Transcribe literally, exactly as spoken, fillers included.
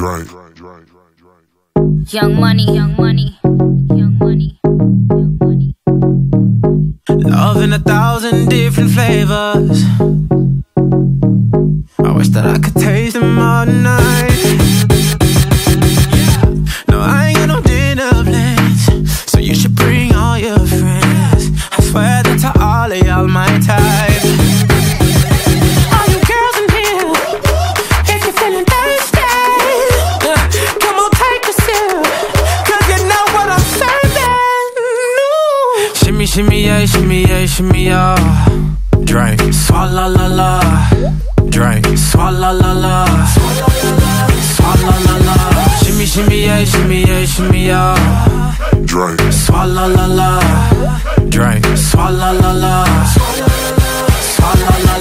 Drink. Young money, young money, young money, young money. Love in a thousand different flavors. I wish that I could taste them all night. No, I ain't got no dinner plans, so you should bring all your friends. I swear that to all of y'all my type. All you girls in here, if you're feeling thirsty, come on take a sip, cause you know what I'm serving. No. Shimmy, shimmy, yeah, shimmy, yeah, shimmy, yeah. Drink, swalla la la. Drink, swalla la la. Swalla la la. Shimmy, shimmy, yeah, shimmy, yeah, shimmy, yeah. Drink. Swalla la la. Drink, swalla la la. Swalla la la.